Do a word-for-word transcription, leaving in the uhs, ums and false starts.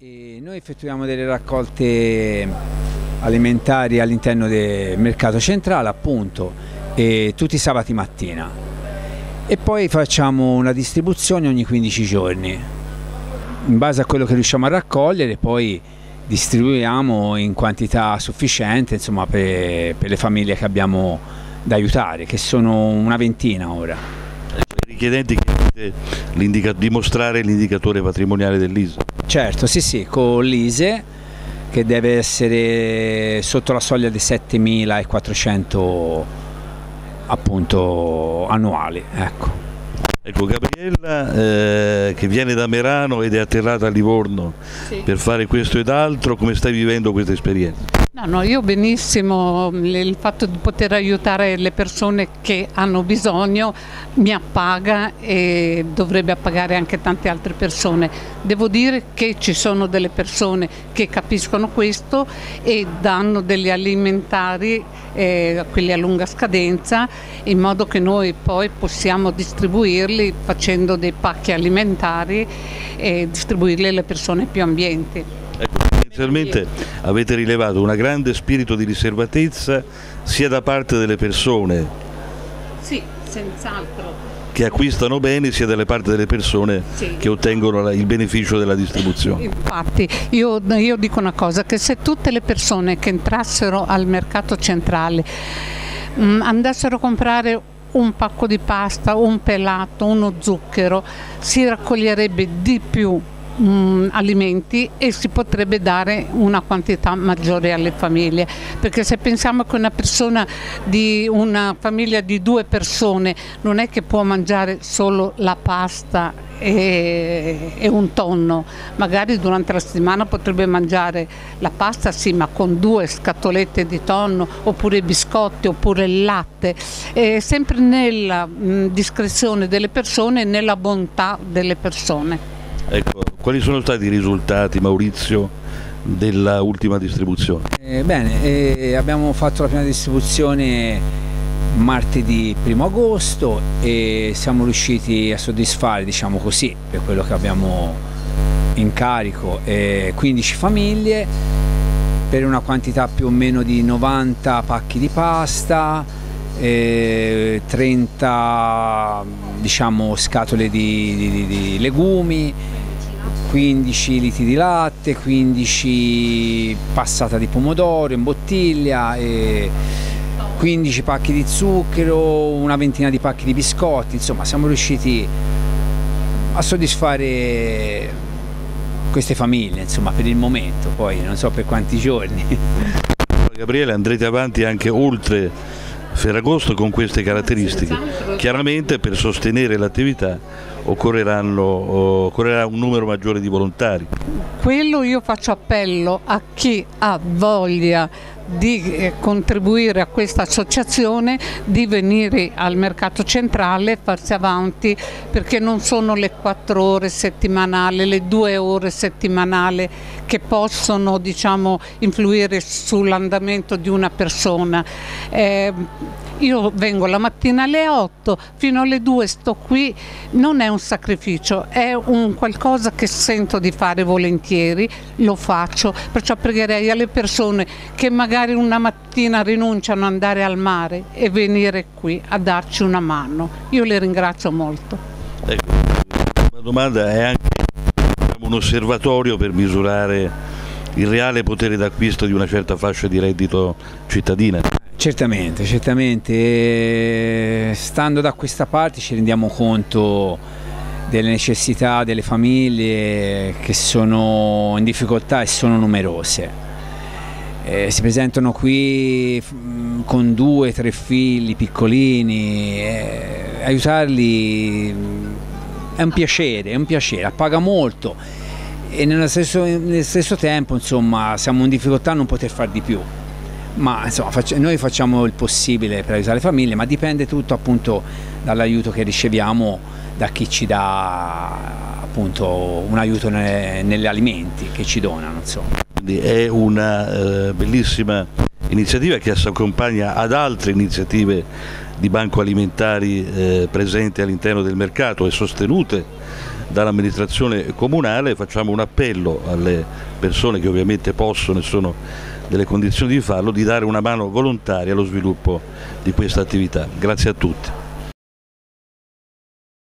E noi effettuiamo delle raccolte alimentari all'interno del mercato centrale, appunto, e tutti i sabati mattina, e poi facciamo una distribuzione ogni quindici giorni in base a quello che riusciamo a raccogliere. Poi distribuiamo in quantità sufficiente, insomma, per, per le famiglie che abbiamo da aiutare, che sono una ventina ora. I richiedenti chiedete dimostrare l'indicatore patrimoniale dell'I S E? Certo, sì sì, con l'I S E, che deve essere sotto la soglia dei settemilaquattrocento appunto annuali, ecco. Ecco, Gabriella, eh, che viene da Merano ed è atterrata a Livorno, sì, per fare questo ed altro, come stai vivendo questa esperienza? No, no, io benissimo, il fatto di poter aiutare le persone che hanno bisogno mi appaga e dovrebbe appagare anche tante altre persone. Devo dire che ci sono delle persone che capiscono questo e danno degli alimentari, eh, quelli a lunga scadenza, in modo che noi poi possiamo distribuirli facendo dei pacchi alimentari e distribuirli alle persone più ambienti. Ecco, inizialmente avete rilevato un grande spirito di riservatezza sia da parte delle persone, sì, senz'altro, che acquistano beni, sia dalle parti delle persone, sì, che ottengono il beneficio della distribuzione. Infatti io, io dico una cosa, che se tutte le persone che entrassero al mercato centrale mh, andassero a comprare un pacco di pasta, un pelato, uno zucchero, si raccoglierebbe di più Mm, alimenti e si potrebbe dare una quantità maggiore alle famiglie, perché se pensiamo che una persona di una famiglia di due persone non è che può mangiare solo la pasta e, e un tonno, magari durante la settimana potrebbe mangiare la pasta, sì, ma con due scatolette di tonno, oppure biscotti, oppure il latte, e sempre nella mh, discrezione delle persone e nella bontà delle persone. Ecco, quali sono stati i risultati, Maurizio, della ultima distribuzione? Eh, bene, eh, abbiamo fatto la prima distribuzione martedì primo agosto e siamo riusciti a soddisfare, diciamo così, per quello che abbiamo in carico, eh, quindici famiglie per una quantità più o meno di novanta pacchi di pasta, eh, trenta, diciamo, scatole di, di, di legumi, quindici litri di latte, quindici passata di pomodoro in bottiglia, e quindici pacchi di zucchero, una ventina di pacchi di biscotti. Insomma, siamo riusciti a soddisfare queste famiglie, insomma, per il momento, poi non so per quanti giorni. Gabriele, andrete avanti anche oltre Ferragosto con queste caratteristiche. Chiaramente per sostenere l'attività occorrerà un numero maggiore di volontari. Quello io faccio appello a chi ha voglia di contribuire a questa associazione, di venire al mercato centrale e farsi avanti, perché non sono le quattro ore settimanali, le due ore settimanali che possono, diciamo, influire sull'andamento di una persona. Eh, io vengo la mattina alle otto, fino alle due sto qui, non è un sacrificio, è un qualcosa che sento di fare volentieri, lo faccio, perciò pregherei alle persone che magari una mattina rinunciano ad andare al mare e venire qui a darci una mano. Io le ringrazio molto. Ecco, la domanda è anche un osservatorio per misurare il reale potere d'acquisto di una certa fascia di reddito cittadina. Certamente, certamente, stando da questa parte ci rendiamo conto delle necessità delle famiglie che sono in difficoltà e sono numerose. Eh, si presentano qui con due, tre figli piccolini, eh, aiutarli è un piacere, è un piacere, appaga molto, e nello stesso, nel stesso tempo, insomma, siamo in difficoltà a non poter far di più. Ma insomma, noi facciamo il possibile per aiutare le famiglie, ma dipende tutto appunto dall'aiuto che riceviamo da chi ci dà appunto un aiuto negli alimenti che ci donano, insomma. Quindi è una eh, bellissima iniziativa che si accompagna ad altre iniziative di banco alimentari eh, presenti all'interno del mercato e sostenute dall'amministrazione comunale. Facciamo un appello alle persone che ovviamente possono e sono nelle condizioni di farlo, di dare una mano volontaria allo sviluppo di questa attività. Grazie a tutti.